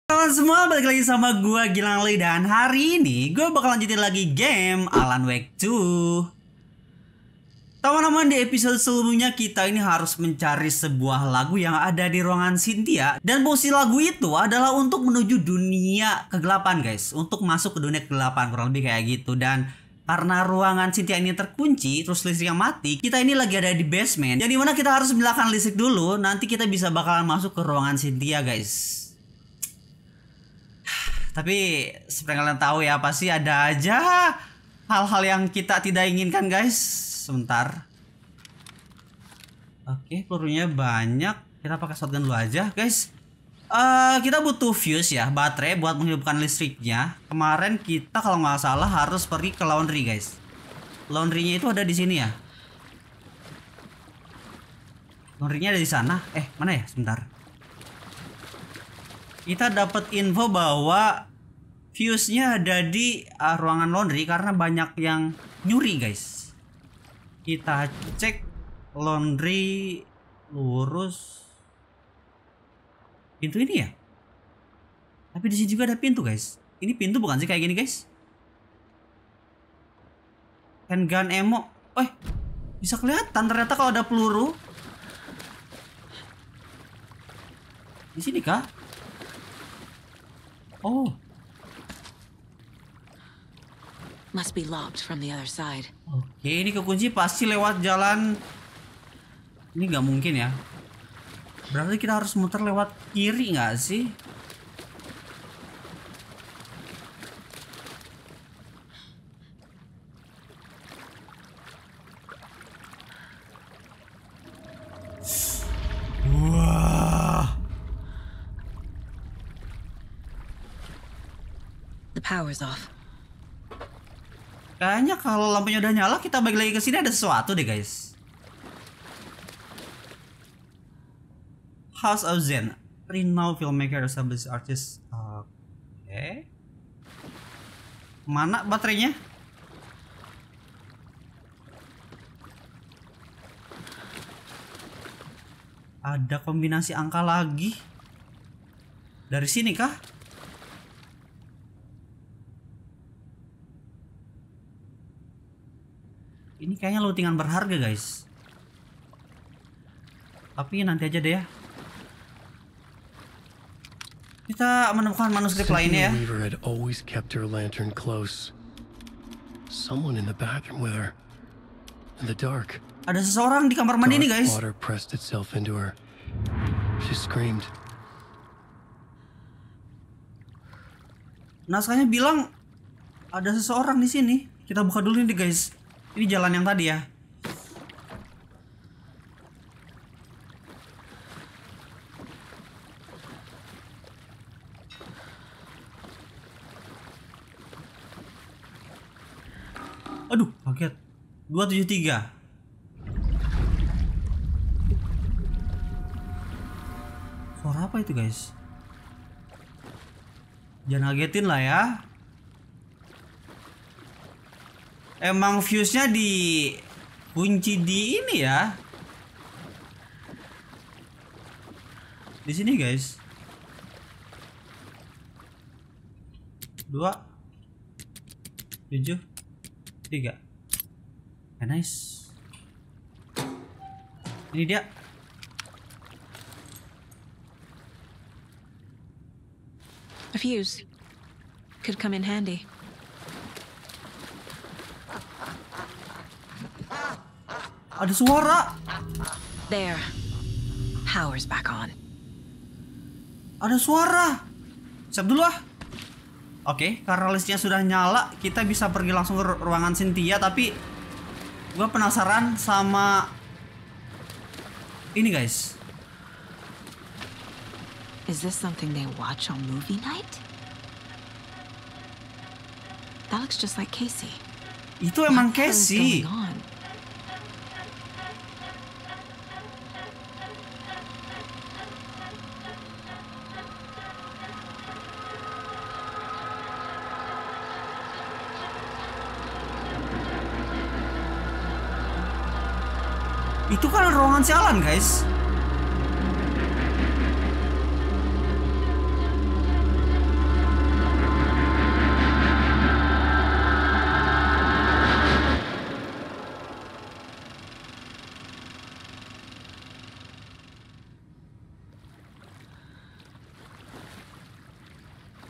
Teman semua, balik lagi sama gue Gilang Lee. Dan hari ini gue bakal lanjutin lagi game Alan Wake 2. Teman-teman, di episode sebelumnya kita ini harus mencari sebuah lagu yang ada di ruangan Cynthia. Dan fungsi lagu itu adalah untuk menuju dunia kegelapan guys. Untuk masuk ke dunia kegelapan, kurang lebih kayak gitu. Dan karena ruangan Cynthia ini terkunci, terus listriknya mati, kita ini lagi ada di basement, yang dimana kita harus menyalakan listrik dulu. Nanti kita bisa bakalan masuk ke ruangan Cynthia guys. Tapi seperti kalian tahu ya, pasti ada aja hal-hal yang kita tidak inginkan guys. Sebentar. Oke, pelurunya banyak. Kita pakai shotgun dulu aja guys. Kita butuh fuse ya, baterai buat menghidupkan listriknya. Kemarin kita kalau nggak salah harus pergi ke laundry guys. Laundrynya itu ada di sini ya. Laundrynya ada di sana. Mana ya? Sebentar. Kita dapat info bahwa fuse-nya ada di ruangan laundry karena banyak yang nyuri guys. Kita cek laundry lurus. Pintu ini ya? Tapi di sini juga ada pintu guys. Ini pintu bukan sih kayak gini guys? Handgun ammo. Bisa kelihatan ternyata kalau ada peluru. Di sini kah? Oh. Must be locked from the other side. Oke, ini kekunci pasti lewat jalan. Ini nggak mungkin ya. Berarti kita harus muter lewat kiri nggak sih? Wah. The power's off. Kayaknya kalau lampunya udah nyala, kita balik lagi ke sini ada sesuatu deh guys. House of Zen, renowned filmmaker, established artist. Oke. Mana baterainya? Ada kombinasi angka lagi. Dari sini kah? Ini kayaknya lootingan berharga guys. Tapi nanti aja deh ya. Kita menemukan manuskrip lainnya ya. Weaver had always kept her lantern close. Someone in the bathroom with her. In the dark. Ada seseorang di kamar mandi nih guys. Water pressed itself into her. She screamed. Naskahnya bilang ada seseorang di sini. Kita buka dulu nih guys. Ini jalan yang tadi ya. Aduh, kaget. 273. Suara apa itu guys? Jangan ngagetin lah ya. Emang fuse-nya dikunci di ini ya. Di sini guys. 2 7 3. Nice. Ini dia. A fuse could come in handy. Ada suara. There. Power's back on. Ada suara. Siap dulu ah. Oke, karena listnya sudah nyala, kita bisa pergi langsung ke ruangan Cynthia. Tapi gue penasaran sama ini guys. Is this something they watch on movie night? That looks just like Casey. Itu emang What the hell is Casey. going on? Itu kan ruangan si Alan guys.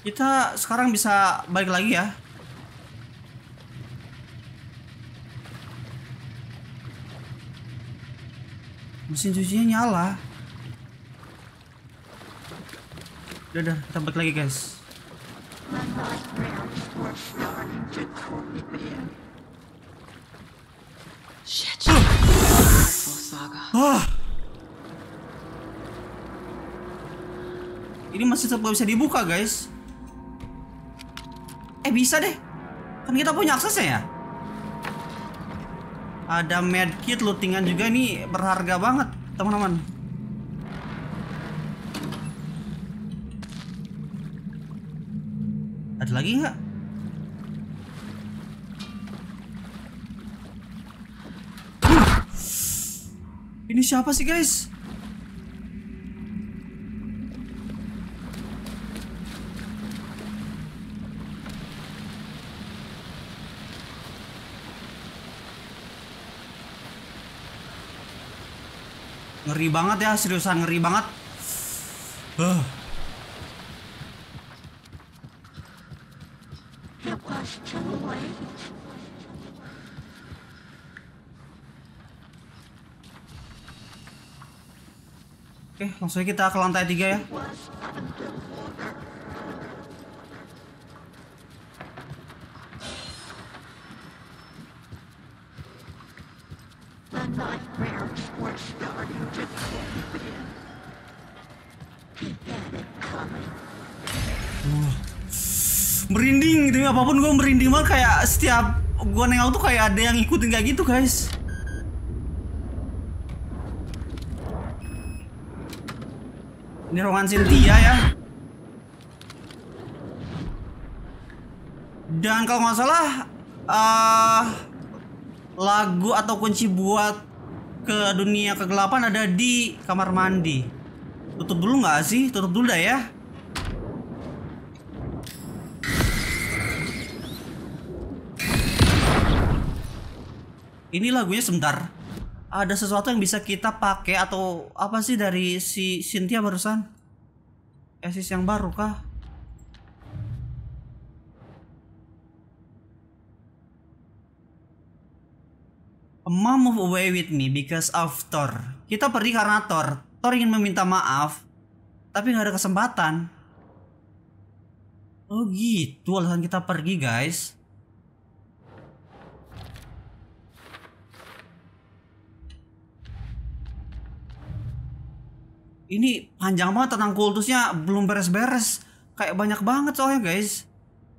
Kita sekarang bisa balik lagi ya. Mesin cucinya nyala. Udah, kita balik lagi guys. Shit. Full saga. Ini masih tetap gak bisa dibuka guys. Bisa deh. Kan kita punya aksesnya ya. Ada medkit, lootingan juga nih, berharga banget teman-teman. Ada lagi nggak? Ini siapa sih guys? Ngeri banget ya, seriusan ngeri banget. Oke, langsung aja kita ke lantai 3 ya. Merinding gitu, apapun gue merinding banget, kayak setiap gue nengok tuh kayak ada yang ngikutin kayak gitu guys. Ini ruangan Cynthia ya. Dan kalau nggak salah lagu atau kunci buat ke dunia kegelapan ada di kamar mandi. Tutup dulu nggak sih? Tutup dulu dah ya. Ini lagunya sebentar. Ada sesuatu yang bisa kita pakai atau apa sih dari si Cynthia barusan? Esis yang baru kah? A mom move away with me because of Thor. Kita pergi karena Thor. Thor ingin meminta maaf, tapi nggak ada kesempatan. Oh gitu alasan kita pergi guys. Ini panjang banget tentang kultusnya, belum beres-beres. Kayak banyak banget soalnya guys.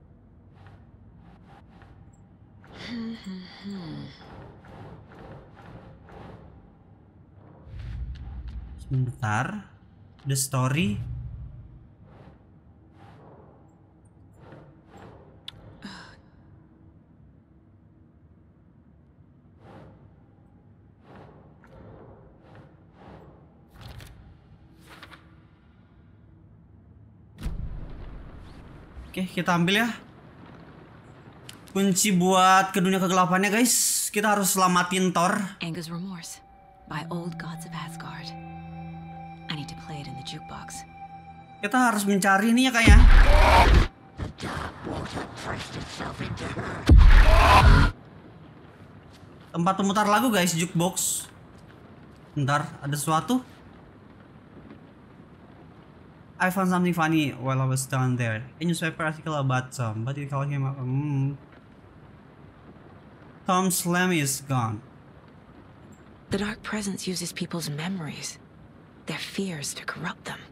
Sebentar. The story. Oke, kita ambil ya. Kunci buat ke dunia kegelapannya guys. Kita harus selamatin Thor. Anger's Remorse by Old Gods of Asgard. I need to play it in the jukebox. Kita harus mencari ini ya kayaknya. Tempat pemutar lagu guys, jukebox. Bentar, ada sesuatu. I found something funny while I was down there. A newspaper article about Tom, but it called him up. Tom Slam is gone. The Dark Presence uses people's memories, their fears to corrupt them.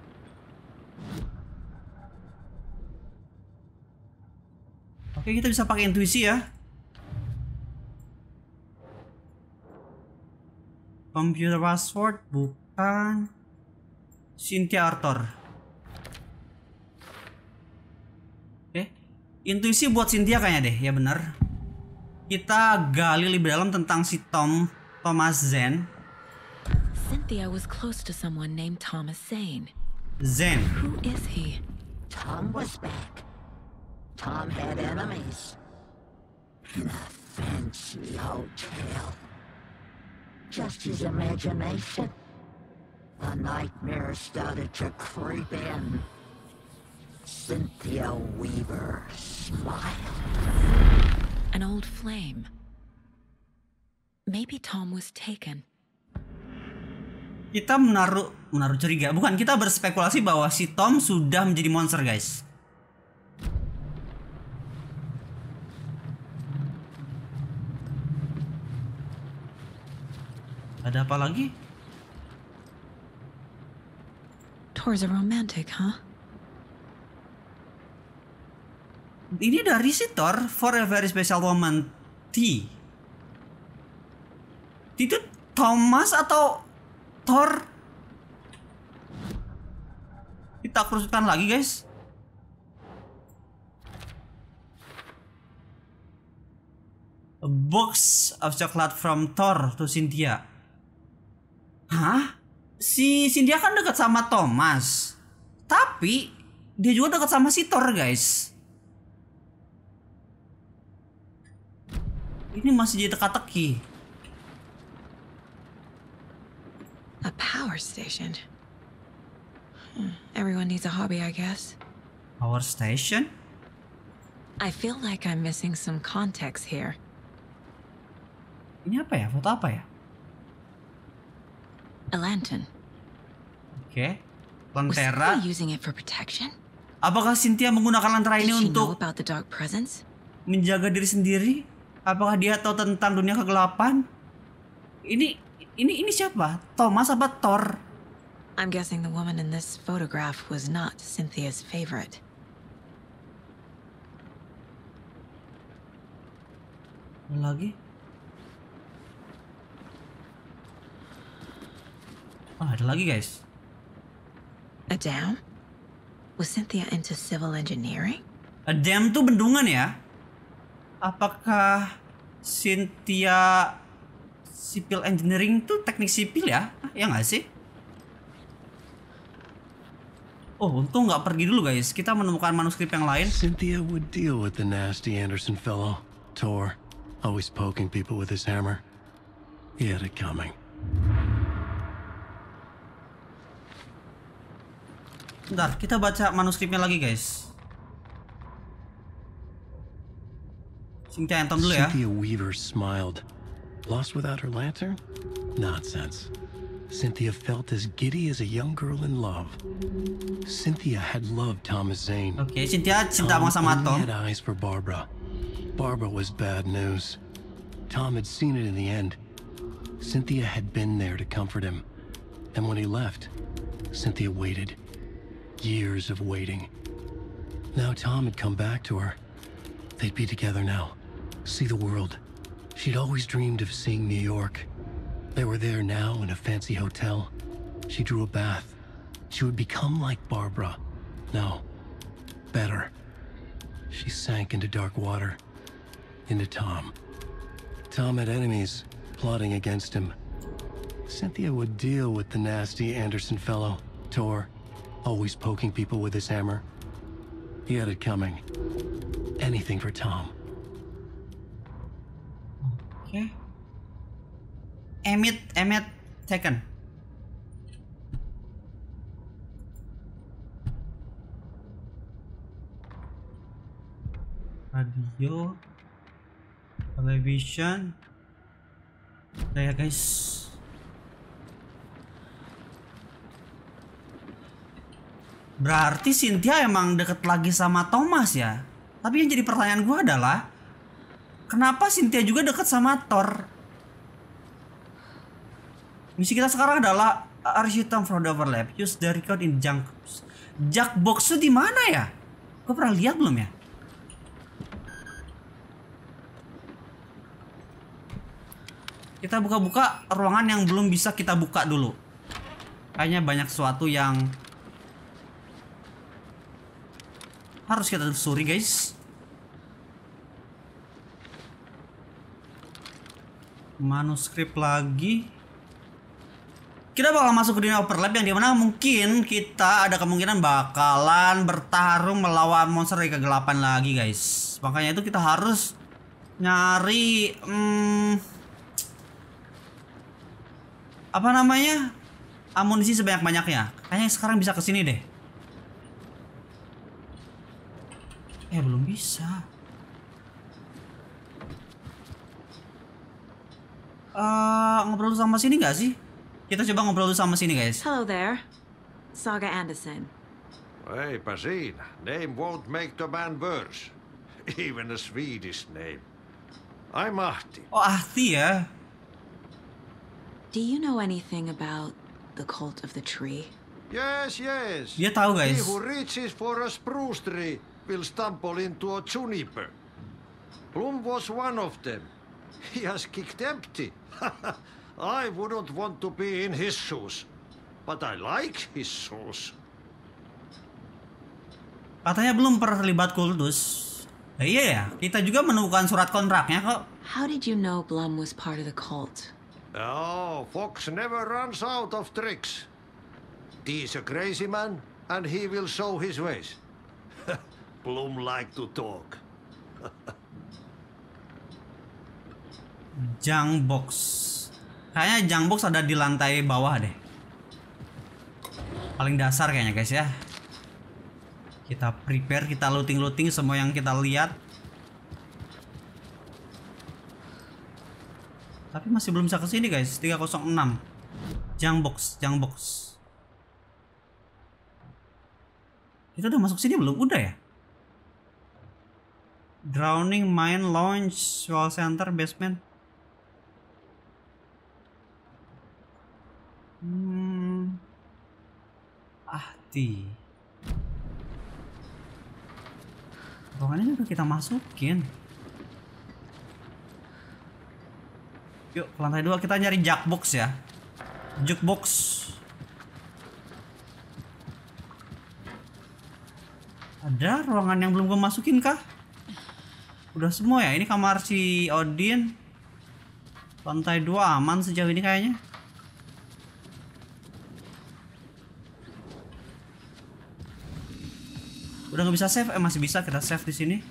Oke, kita bisa pakai intuisi ya. Computer password bukan. Cynthia Arthur. Oke, intuisi buat Cynthia kayaknya deh, ya benar. Kita gali lebih dalam tentang si Thomas Zane. Cynthia was close to someone named Thomas Zane. Zane. Who is he? Tom was back. Tom had enemies. In a fancy hotel. Just his imagination. A nightmare started to creep in. Cynthia Weaver smile. An old flame. Maybe Tom was taken. Kita menaruh curiga. Bukan, kita berspekulasi bahwa si Tom sudah menjadi monster, guys. Ada apa lagi? Tor's a romantic, huh? Ini dari si Thor, for a very special woman. T. Itu Thomas atau Thor? Kita kerusutan lagi, guys. A box of chocolate from Thor to Cynthia. Hah? Si Cynthia kan dekat sama Thomas. Tapi dia juga dekat sama si Thor, guys. Ini masih jadi teka-teki. A power station. Everyone needs a hobby, I guess. Power station? I feel like I'm missing some context here. Ini apa ya? Foto apa ya? A lantern. Oke. Was Lentera. Cynthia using it for protection? Apakah Cynthia menggunakan lentera Did ini she know untuk about the dark presence? menjaga diri sendiri? Apakah dia tahu tentang dunia kegelapan? Ini siapa? Thomas apa Thor? I'm guessing the woman in this photograph was not Cynthia's favorite. Lagi? Oh, ada lagi, guys. A dam? Was Cynthia into civil engineering? A dam tuh bendungan ya? Apakah Cynthia civil engineering tuh teknik sipil ya? Ya nggak sih? Oh, untung nggak pergi dulu, guys. Kita menemukan manuskrip yang lain. Cynthia would deal with the nasty Anderson fellow, Tor, always poking people with his hammer. He had it coming. Bentar, kita baca manuskripnya lagi, guys. Cynthia Anton dulu ya. Cynthia Weaver smiled. Lost without her lantern? Nonsense. Cynthia felt as giddy as a young girl in love. Cynthia had loved Thomas Zane. Oke, Cynthia cinta sama only Tom. had eyes for Barbara. Barbara was bad news. Tom had seen it in the end. Cynthia had been there to comfort him. And when he left, Cynthia waited. Years of waiting. Now Tom had come back to her. They'd be together now. See the world. She'd always dreamed of seeing New York. They were there now in a fancy hotel. She drew a bath. She would become like Barbara. No. Better. She sank into dark water. Into Tom. Tom had enemies plotting against him. Cynthia would deal with the nasty Anderson fellow, Tor, always poking people with his hammer. He had it coming. Anything for Tom. Oke. Emmet taken. Radio, television. Udah ya, guys. Berarti Cynthia emang deket lagi sama Thomas ya. Tapi yang jadi pertanyaan gue adalah, kenapa Cynthia juga deket sama Thor? Misi kita sekarang adalah Architam from the Overlap. Use the record in junk. Jackbox itu di mana ya? Gue pernah lihat belum ya? Kita buka-buka ruangan yang belum bisa kita buka dulu. Kayaknya banyak sesuatu yang harus kita telusuri, guys. Manuskrip lagi. Kita bakal masuk ke dunia overlap yang dimana mungkin kita ada kemungkinan bakalan bertarung melawan monster dari kegelapan lagi, guys. Makanya itu kita harus nyari apa namanya, amunisi sebanyak-banyaknya. Kayaknya sekarang bisa kesini deh. Belum bisa. Ngobrol sama sini nggak sih? Kita coba ngobrol sama sini, guys. Hello there. Saga Anderson. Hey, Pasin. Name won't make the man worse. Even a Swedish name. I'm Ahti. Oh, Ahti ya. Do you know anything about the cult of the tree? Yes. Dia tahu, He guys. who reaches for a spruce tree will stumble into a juniper. Plum was one of them. He has kicked empty. I wouldn't want to be in his shoes. But I like his shoes. Katanya belum pernah terlibat kultus. Iya ya, kita juga menemukan surat kontraknya kok. How did you know Blum was part of the cult? Oh, Fox never runs out of tricks. He's a crazy man, and he will show his ways. Bloom like to talk. Junk box. Kayaknya junk box ada di lantai bawah deh. Paling dasar kayaknya, guys ya. Kita prepare, kita looting semua yang kita lihat. Tapi masih belum bisa kesini, guys. 306. Junk box. Kita udah masuk sini belum? Udah ya? Drowning Mine Launch Fuel Center Basement. Ahti. Ruangannya udah kita masukin. Yuk ke lantai 2 kita nyari jukebox ya. Jukebox. Ada ruangan yang belum gue masukin kah? Udah semua ya. Ini kamar si Odin. Lantai 2 aman sejauh ini kayaknya. Udah nggak bisa save? Masih bisa kita save di sini.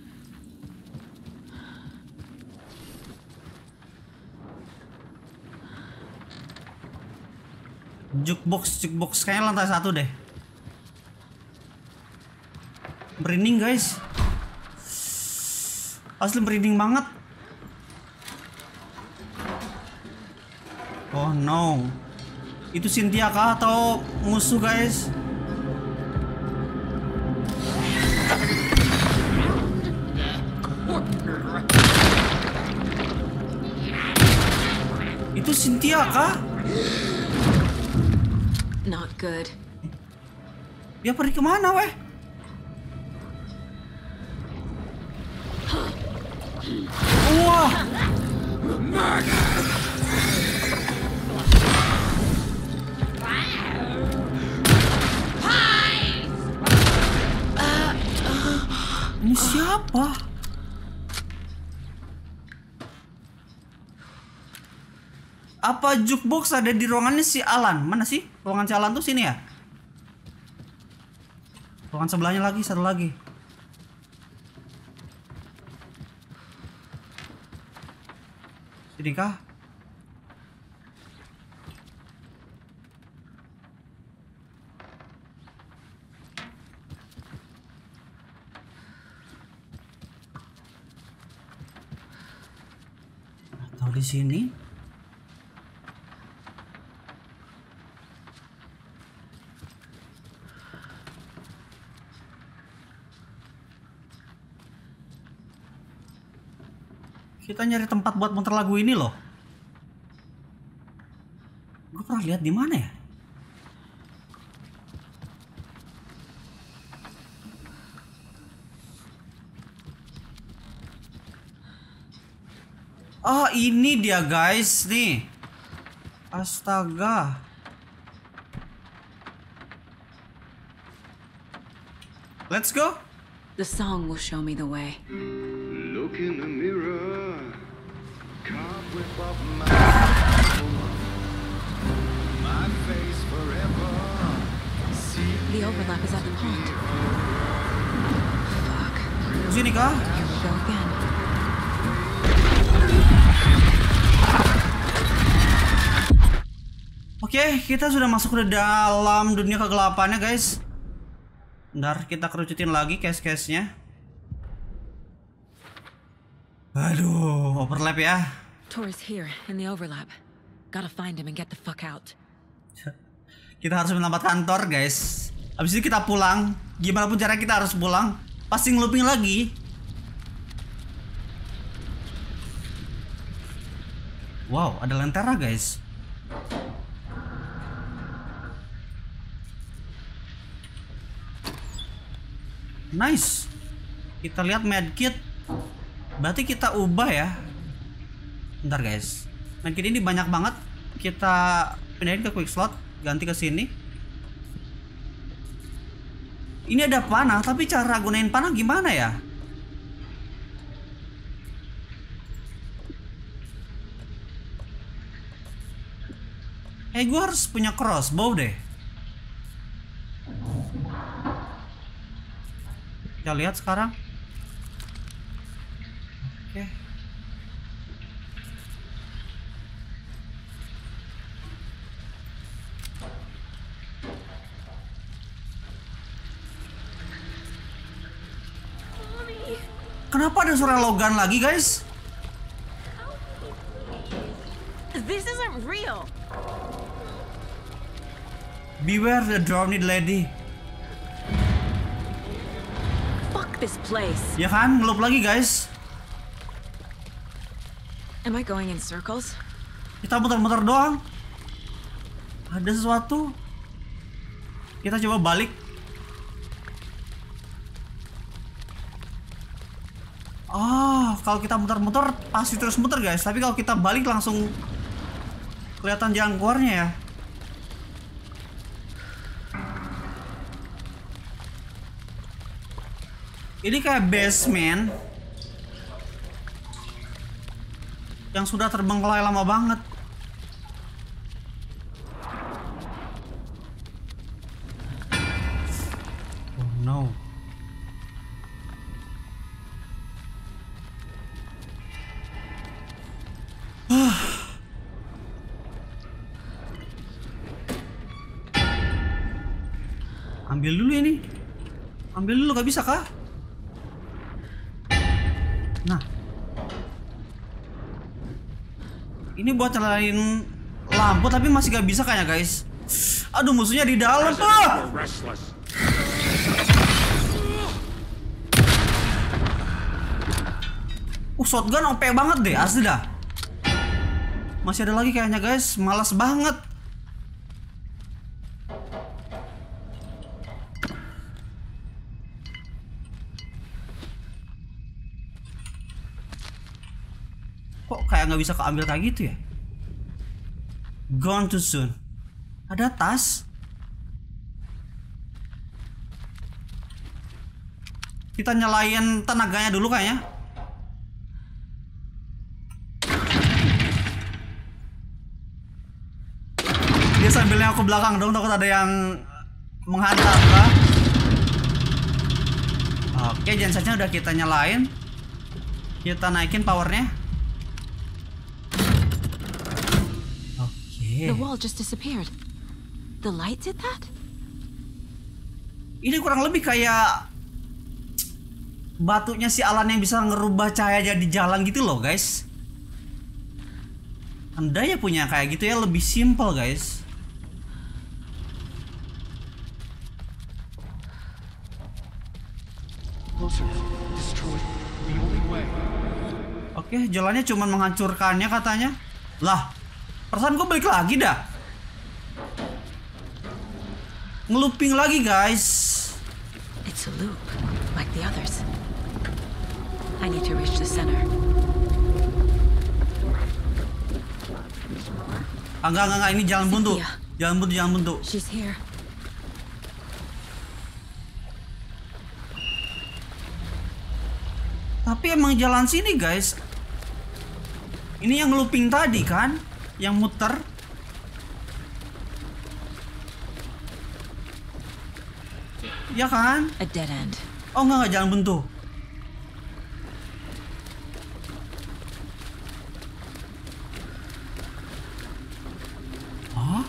Jukebox kayaknya lantai 1 deh. Merinding, guys. Asli merinding banget. Oh no. Itu Cynthia kah atau musuh, guys? Itu Cynthia kah? Not good. Dia pergi kemana, weh? Wah. Ini siapa? Apa jukebox ada di ruangannya si Alan? Mana sih? Ruangan si Alan tuh sini ya? Ruangan sebelahnya lagi, satu lagi. Sini kah? Atau di sini? Kita nyari tempat buat muter lagu ini loh. Gue pernah lihat di mana ya? Oh, ini dia, guys, nih. Astaga. Let's go. The song will show me the way. Look in the mirror, cobweb of my face forever. The overlap is at the pond. Fuck. Sini kah? Here we go again. Oke, kita sudah masuk ke dalam dunia kegelapannya, guys. Bentar, kita kerucutin lagi case-case-nya. Aduh, overlap ya. Tor's here in the overlap. Gotta find him and get the fuck out. Kita harus melambat kantor, guys. Abis itu kita pulang. Gimana pun caranya kita harus pulang. Pasti ngeluping lagi. Wow, ada lentera, guys. Nice. Kita lihat medkit. Berarti kita ubah ya. Bentar, guys. Medkit ini banyak banget. Kita pindahin ke quick slot, ganti ke sini. Ini ada panah, tapi cara gunain panah gimana ya? Gue harus punya crossbow deh. Kita lihat sekarang. Oke. Kenapa ada suara Logan lagi, guys? This isn't real. Beware the drowned lady. Fuck this place. Ya kan, ngelup lagi, guys. Am I going in circles? Kita muter-muter doang. Ada sesuatu. Kita coba balik. Oh, kalau kita muter-muter pasti terus muter, guys. Tapi kalau kita balik langsung kelihatan jalan keluarnya ya. Ini kayak basement yang sudah terbengkalai lama banget. Oh no. Ambil dulu ini. Ambil dulu, gak bisa kah? Nah. Ini buat nyalain lampu tapi masih gak bisa kayaknya, guys. Aduh, musuhnya di dalam, Pak. Shotgun OP banget deh, asli dah. Masih ada lagi kayaknya, guys. Malas banget. Kok kayak nggak bisa keambil kayak gitu ya? Gone too soon. Ada tas. Kita nyalain tenaganya dulu kayaknya. Dia sambilnya aku belakang dong, takut ada yang menghantam lah. Oke, gensetnya udah kita nyalain. Kita naikin powernya. Oke. The wall just disappeared. The light did that? Ini kurang lebih kayak batunya si Alan yang bisa ngerubah cahaya jadi jalan gitu loh, guys. Anda ya punya kayak gitu ya, lebih simple, guys. Oke, jalannya cuma menghancurkannya katanya. Lah, perasaan gue balik lagi dah. Ngeluping lagi, guys. It's a loop, like the others. I need to reach the center. Enggak, ini jalan buntu. Jalan buntu. She's here. Tapi emang jalan sini, guys. Ini yang looping tadi kan, yang muter. Ya kan? A dead end. Oh enggak, jalan buntu. Hah?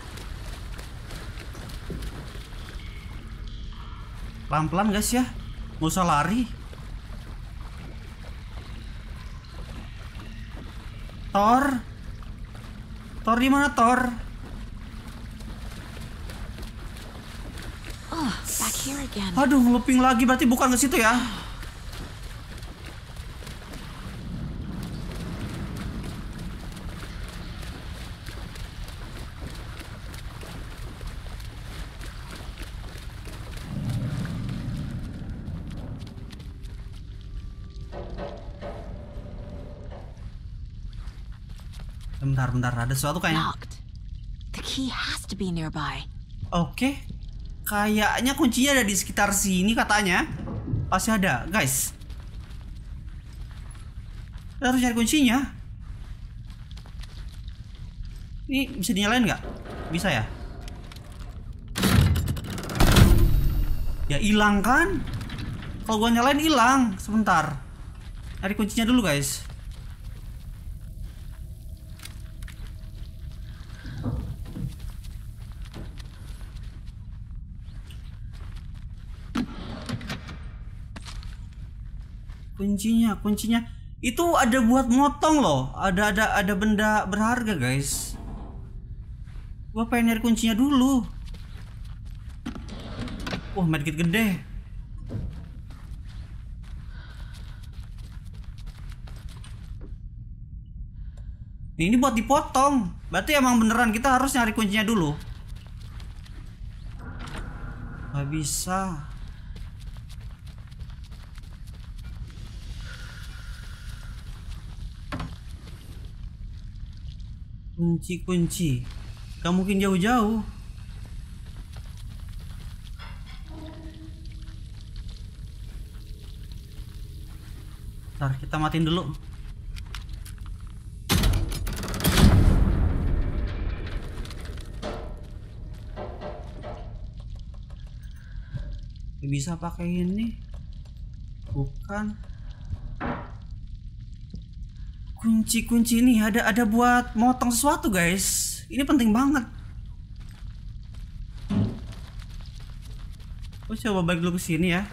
Pelan-pelan, guys ya. Nggak usah lari. Thor? Thor di mana, Thor? Oh, back here again. Aduh, ngeluping lagi, berarti bukan ke situ ya. Bentar, ada sesuatu kayaknya. Locked. The key has to be nearby. Oke. Kayaknya kuncinya ada di sekitar sini katanya. Pasti ada, guys. Kita harus cari kuncinya. Ini bisa dinyalain nggak? Bisa ya? Ya hilang kan? Kalau gua nyalain hilang. Sebentar. Cari kuncinya dulu, guys. Kuncinya itu ada buat motong loh. Ada benda berharga, guys. Gua pengen nyari kuncinya dulu. Wah, medkit gede. Ini buat dipotong. Berarti emang beneran kita harus nyari kuncinya dulu. Gak bisa. Kunci. Gak mungkin jauh-jauh. Ntar kita matiin dulu. Bisa pakai ini? Bukan. Kunci ini ada buat motong sesuatu, guys. Ini penting banget. Gue coba balik dulu ke sini ya.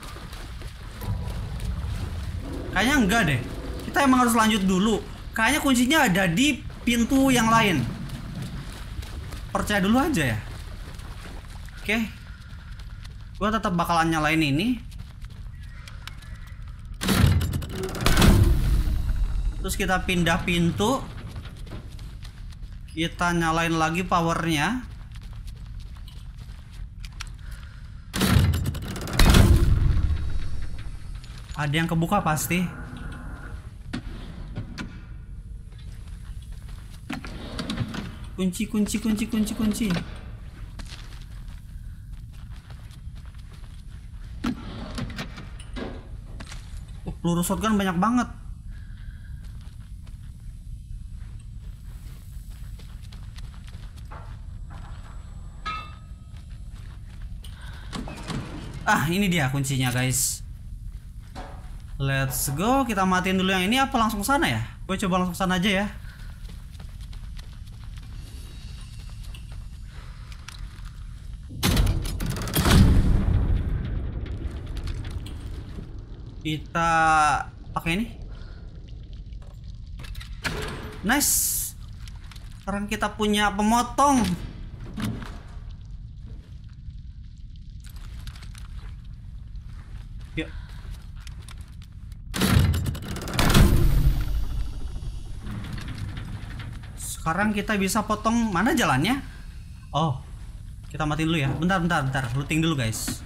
Kayaknya enggak deh. Kita emang harus lanjut dulu. Kayaknya kuncinya ada di pintu yang lain. Percaya dulu aja ya. Oke. Gue tetap bakalan nyalain ini. Terus kita pindah pintu. Kita nyalain lagi powernya. Ada yang kebuka pasti. Kunci. Peluru shotgun banyak banget. Ini dia kuncinya, guys. Let's go. Kita matiin dulu yang ini. Apa langsung sana ya? Gue coba langsung sana aja ya. Kita pakai ini. Nice. Sekarang kita punya pemotong. Yuk. Sekarang kita bisa potong. Mana jalannya? Oh, kita matiin dulu ya. Bentar. Looting dulu, guys.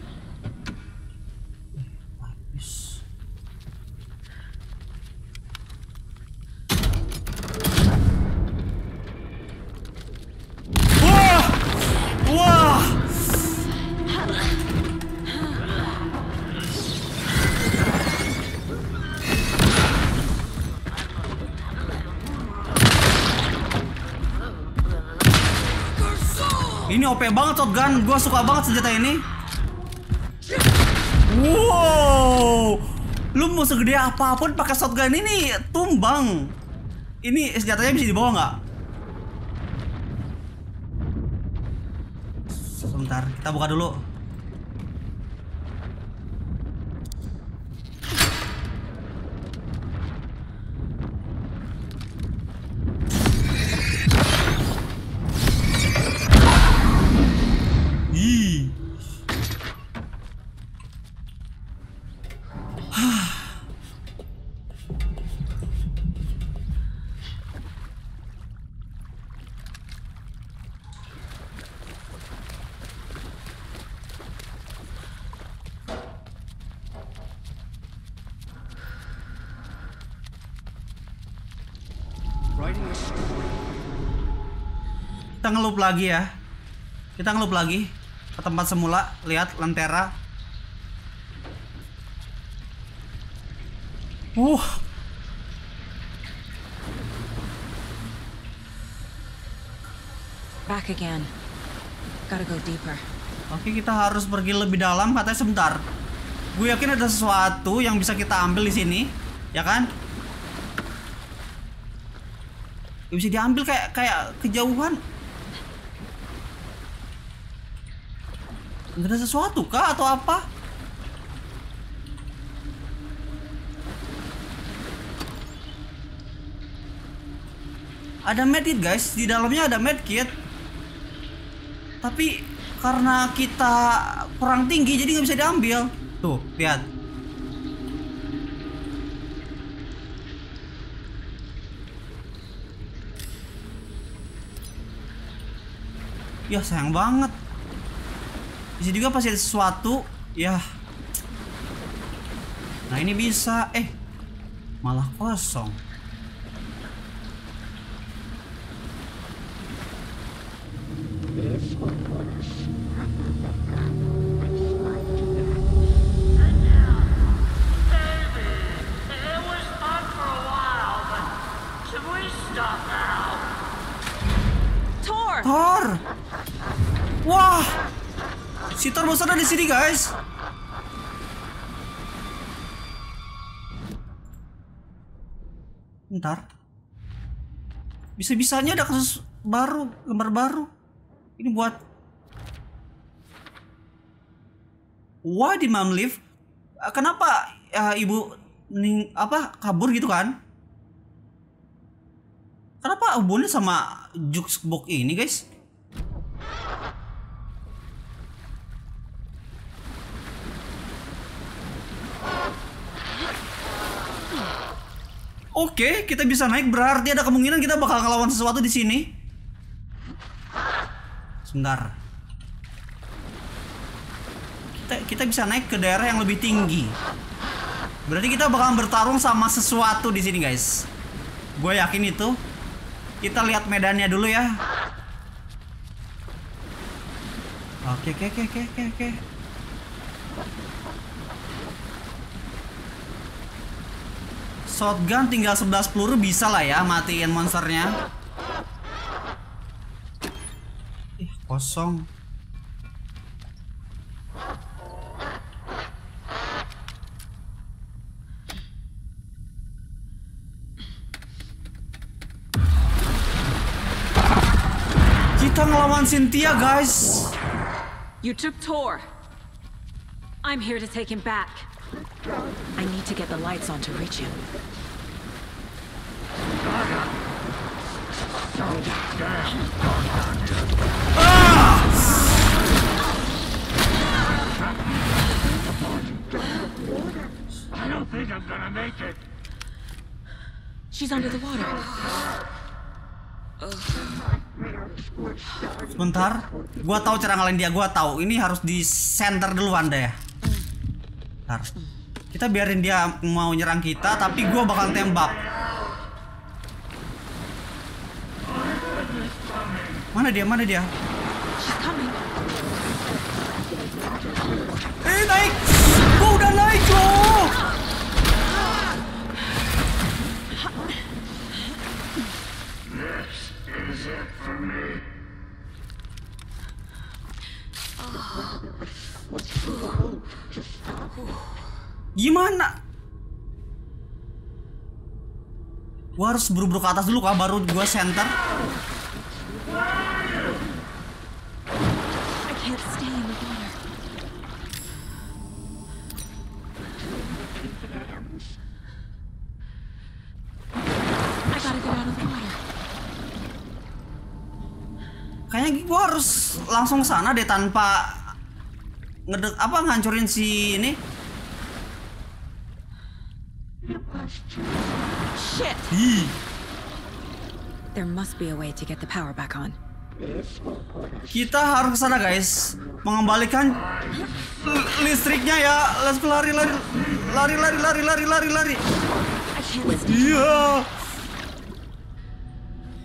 Wah. Ini OP banget shotgun, gue suka banget senjata ini. Wow, lu mau segede apapun pakai shotgun ini tumbang. Ini senjatanya bisa dibawa nggak? Sebentar, kita buka dulu. Writing a story. Kita ngelup lagi ya. Kita ngelup lagi ke tempat semula. Lihat lentera. Back again. Gotta go deeper. Oke, kita harus pergi lebih dalam katanya sebentar. Gue yakin ada sesuatu yang bisa kita ambil di sini, ya kan? Bisa diambil kayak kejauhan. Nggak ada sesuatu kah atau apa? Ada medkit guys, di dalamnya ada medkit. Tapi karena kita kurang tinggi jadi nggak bisa diambil. Tuh, lihat. Ya sayang banget. Bisa juga pasti ada sesuatu. Ya. Nah ini bisa. Malah kosong. Thor. Wah. Si Thor bos ada di sini, guys. Bentar. Bisa-bisanya ada kasus baru, gambar baru. Ini buat why did mom leave? Kenapa ibu kabur gitu kan? Kenapa hubungannya sama jukebox ini, guys? Oke, kita bisa naik, berarti ada kemungkinan kita bakal ngelawan sesuatu di sini. Sebentar. Kita bisa naik ke daerah yang lebih tinggi. Berarti kita bakal bertarung sama sesuatu di sini, guys. Gue yakin itu. Kita lihat medannya dulu ya. Oke. Shotgun tinggal 11 peluru bisa lah ya matiin monsternya. Kosong. Kita ngelawan Cynthia, guys. You took Tor. I'm here to take him back. I need to get the lights on to reach him. I don't think I'm gonna make it. She's under the water. Sebentar, gua tahu cara ngalahin dia, gua tahu. Ini harus di center dulu Anda ya. Bentar. Kita biarin dia mau nyerang kita, tapi gua bakal tembak. Mana dia? Naik! Gua udah naik loh! Gimana? Gua harus buru-buru ke atas dulu kah, baru gua center. I can't stay in the water. I gotta get out of the water. Kayaknya gua harus langsung ke sana deh tanpa ngancurin si ini. Shit! There must be a way to get the power back on. Kita harus ke sana, guys. Mengembalikan listriknya ya. Let's go, lari. I can't stay. Iya.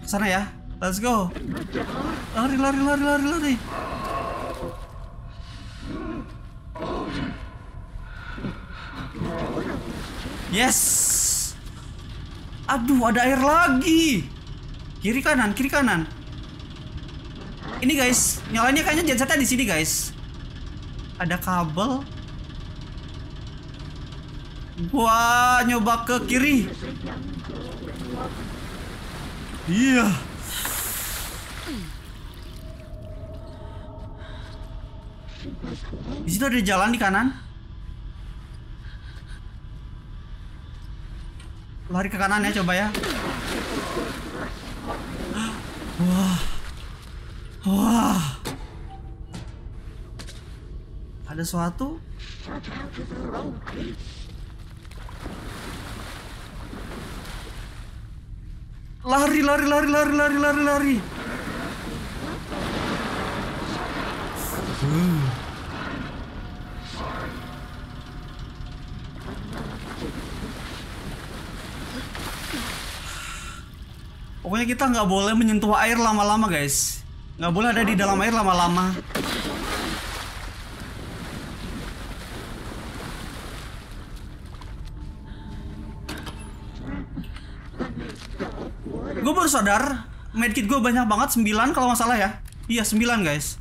Sana ya. Let's go. Lari, lari, lari, lari, lari. Yes. Aduh, ada air lagi. Kiri kanan, kiri kanan. Ini guys, nyalanya kayaknya gensetnya di sini guys. Ada kabel. Gua nyoba ke kiri. Iya. Di situ ada jalan di kanan. Lari ke kanan ya, coba ya. Wah. Wah. Ada sesuatu. Lari, lari, lari, lari, lari, lari, lari. Pokoknya kita nggak boleh menyentuh air lama-lama guys. Nggak boleh ada di dalam air lama-lama. Gue baru sadar medkit gue banyak banget, 9 kalau nggak salah ya. Iya 9 guys.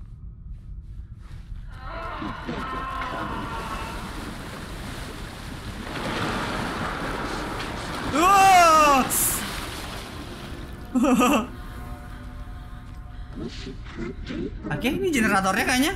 Oke, ini generatornya kayaknya.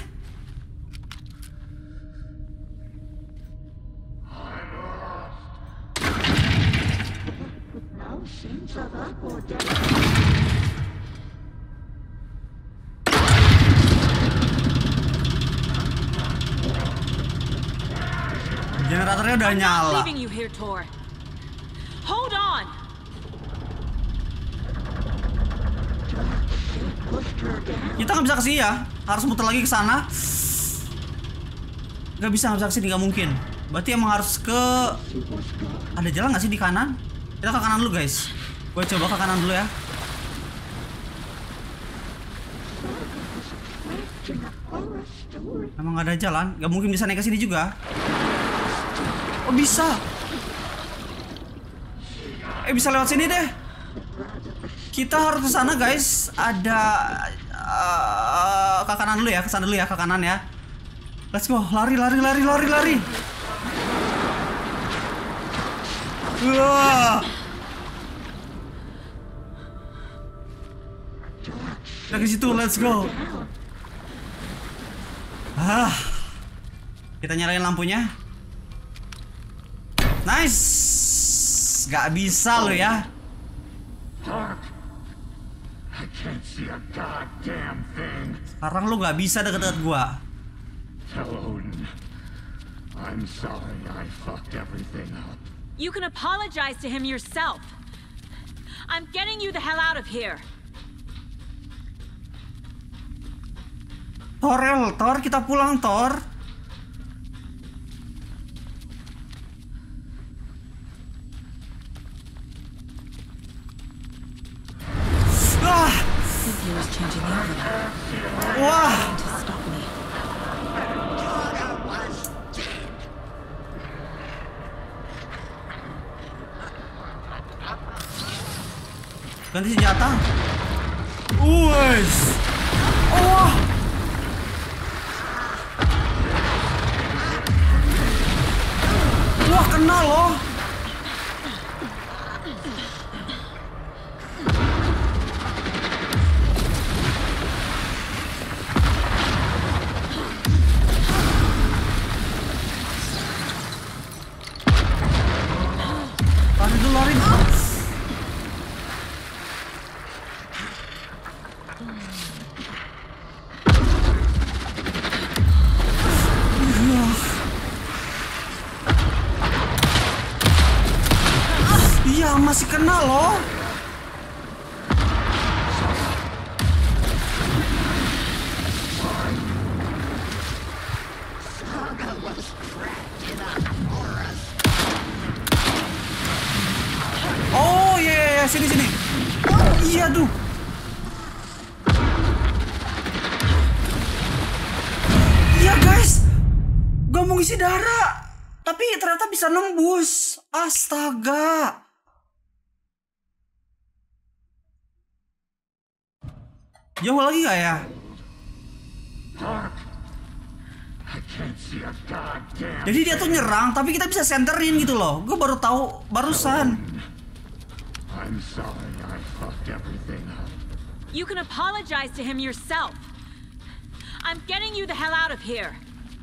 Generatornya udah nyala. Leaving you here, Tor. Hold on. Kita nggak bisa kesini ya, harus muter lagi ke sana. Nggak bisa kesini, nggak mungkin. Berarti emang harus ke. Ada jalan nggak sih di kanan? Kita ke kanan dulu guys. Gue coba ke kanan dulu ya. Emang nggak ada jalan, nggak mungkin bisa naik ke sini juga. Oh bisa. Bisa lewat sini deh. Kita harus ke sana guys. Ada ke kanan dulu ya, ke sana dulu ya, ke kanan ya. Let's go, lari, lari, lari, lari, lari. Kita ke situ, let's go. Kita nyalain lampunya. Nice. Gak bisa lo ya. I can't see a goddamn thing. Sekarang lu gak bisa deket-deket gua. Tell Odin. I'm sorry I fucked everything up. You can apologize to him yourself. I'm getting you the hell out of here. Thor, kita pulang, Thor. Cynthia was changing the overlap. Wah. To stop me. Ganti senjata. Wes. Oh. Wah, kena loh. Lari dulu, lari. Iya, masih kena loh. Oh iya, sini. Iya tuh. Iya guys, gak mau isi darah, tapi ternyata bisa nembus. Astaga. Jauh lagi gak ya? Jadi dia tuh nyerang, tapi kita bisa senterin gitu loh. Gue baru tahu barusan. I'm sorry I fucked everything up. You can apologize to him yourself. I'm getting you the hell out of here.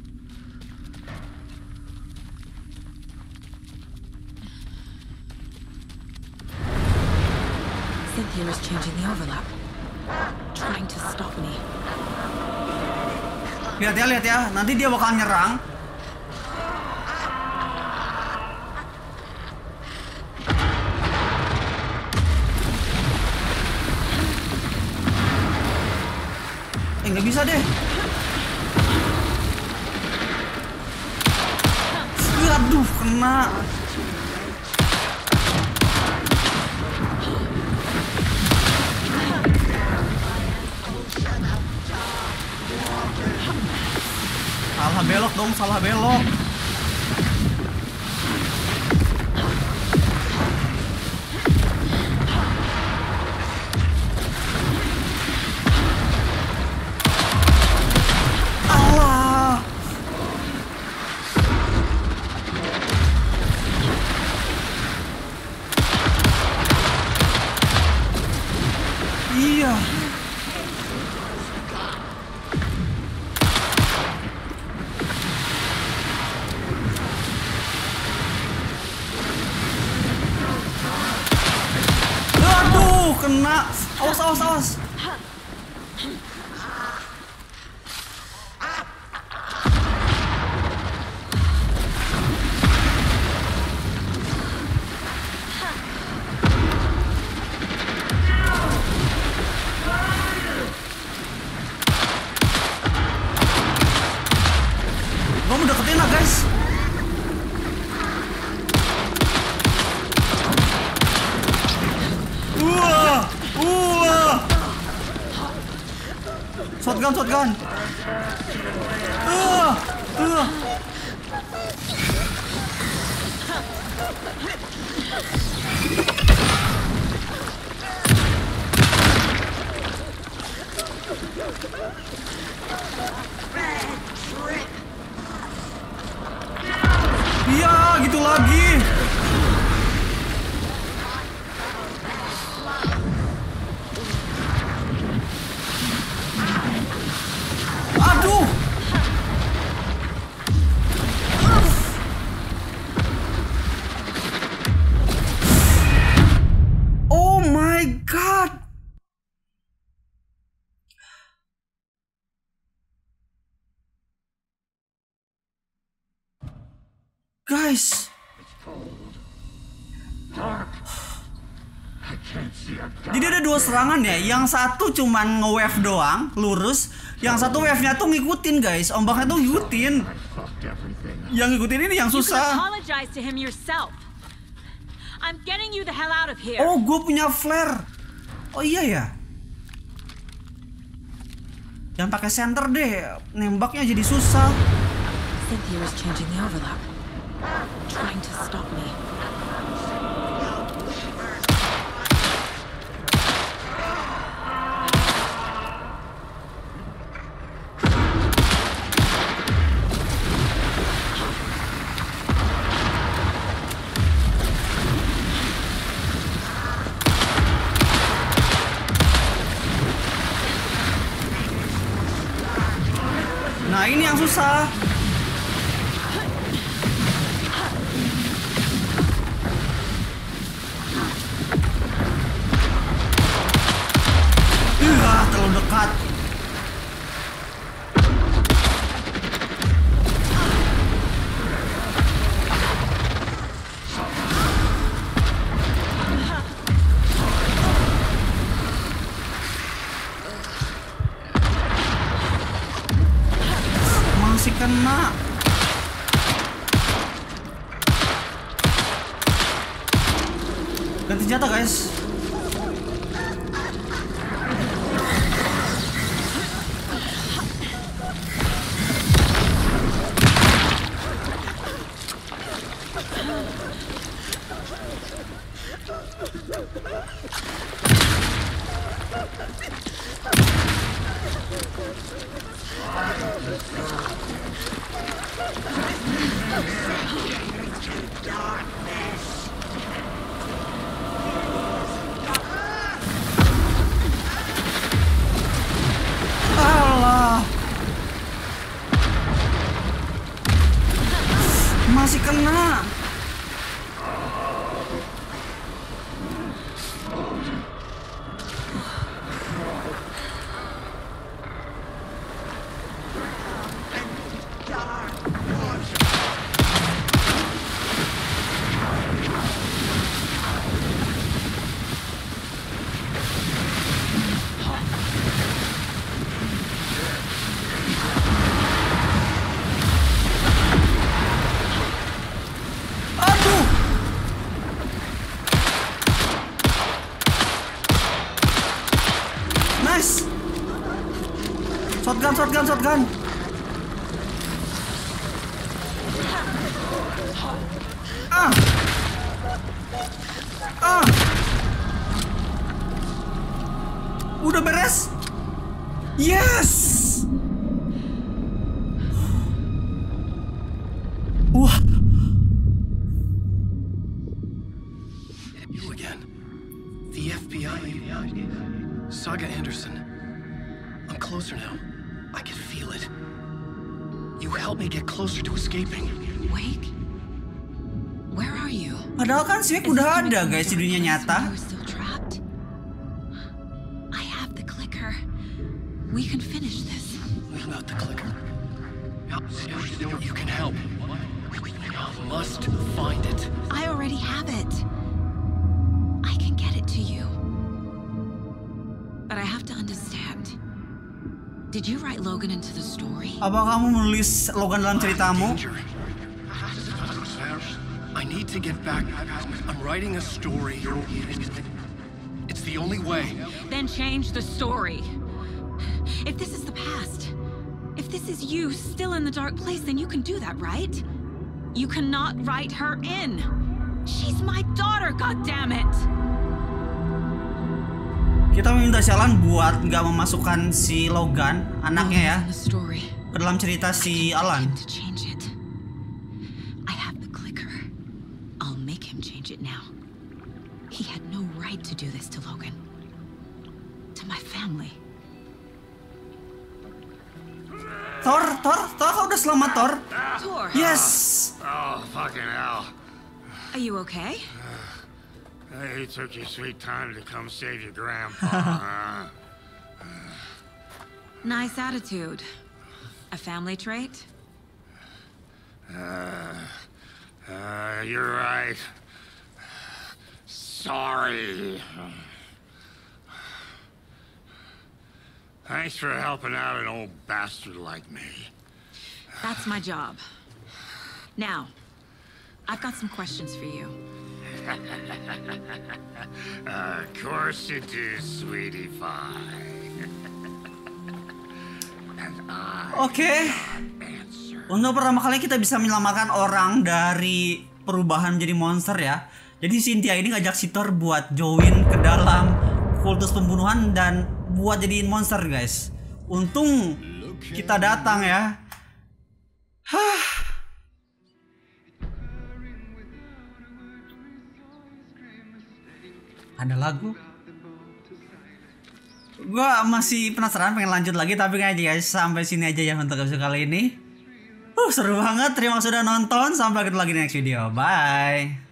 Cynthia is changing the overlap. Trying to stop me. Lihat ya. Nanti dia bakal nyerang. Nggak bisa deh. Aduh, kena. Salah belok dong, salah belok. Allah. Iya. Kena. Awas. Gua mau deketin lah guys. Shotgun. Iya, gitu lagi. Aduh. Oh my god. Guys. Jadi ada dua serangan ya. Yang satu cuman nge-wave doang, lurus. Yang satu wave-nya tuh ngikutin guys. Ombaknya tuh ngikutin. Yang ngikutin ini yang susah. Oh, gue punya flare. Oh iya ya. Jangan pakai center deh. Nembaknya jadi susah. Cynthia is changing the overlap. Trying to stop me. Nah, ini yang susah. Terlalu dekat. Masih kena. Ganti senjata guys. Alah. Masih kena. Aduh. Nice. Shotgun, shotgun, shotgun. Ah. Ah. Udah beres? Yes. Wah. You again. The FBI. Saga Anderson. I'm closer now. I can feel it. You helped me get closer to escaping. Wake? Where are you? Padahal kan si Wake udah ada guys di dunia nyata. You're still trapped? I have the clicker. We can finish this. Without the clicker. You can help. Must find it. I already have it. I can get it to you. But I have to understand. Did you write Logan into the story? Apa kamu menulis Logan dalam ceritamu? Danger. I need to get back. I'm writing a story. It's the only way. Then change the story. If this is the past, if this is you still in the dark place, then you can do that, right? You cannot write her in. She's my daughter, goddammit! Kita meminta si Alan buat nggak memasukkan si Logan, anaknya ya, In the story. ke dalam cerita si Alan. To change it. I have the clicker. I'll make him change it now. He had no right to do this to Logan. To my family. Thor, kau udah selamat, Thor? Tor, Yes. Oh, fucking hell. are you okay? Hey, you took your sweet time to come save your grandpa, huh? Nice attitude. A family trait? You're right. Sorry. Thanks for helping out an old bastard like me. That's my job. Now, I've got some questions for you. Of course you do, sweetie pie. And I Oke. answer. Untuk pertama kali kita bisa menyelamatkan orang dari perubahan menjadi monster ya. Jadi Cynthia ini ngajak si Thor buat join ke dalam kultus pembunuhan dan buat jadiin monster guys. Untung kita datang ya. Hah. Ada lagu. Gua masih penasaran pengen lanjut lagi tapi kayaknya guys sampai sini aja ya untuk episode kali ini. Seru banget. Terima kasih sudah nonton. Sampai ketemu lagi di next video. Bye.